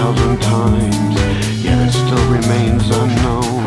1,000 times, yet it still remains unknown.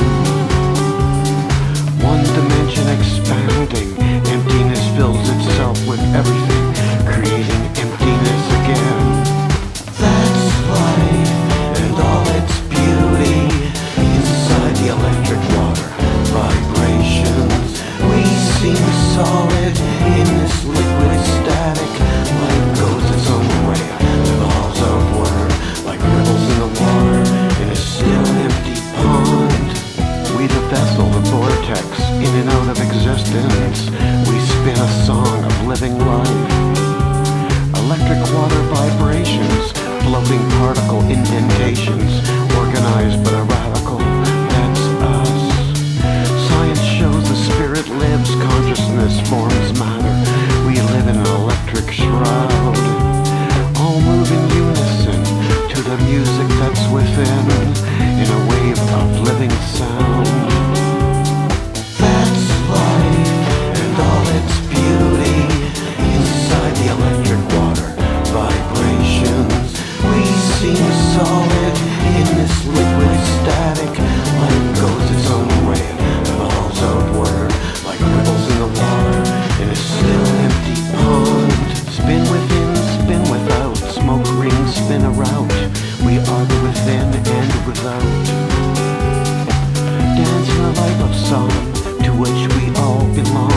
One dimension expanding, emptiness fills itself with everything, creating emptiness again. That's life and all its beauty, inside the electric water vibrations. We seem solid in this liquid static. Life goes its own way, the balls of water like ripples in the water in a still empty pond. We the vessel, the vortex, in and out of existence. We spin a song of living life. Electric water vibrations, floating particle indentations, organized but a radical. That's us. Science shows the spirit lives, consciousness forms matter. We live in an electric shroud, all move in unison to the music that's within, in a wave of living sound. That's life and all its beauty, inside the electric water vibrations. We seem solid in this liquid static. Life goes its own way, balls of water like ripples in the water in a still empty pond. Spin within, spin without, smoke rings spin around. We are the within and without. Dance in a life of song to which we all belong.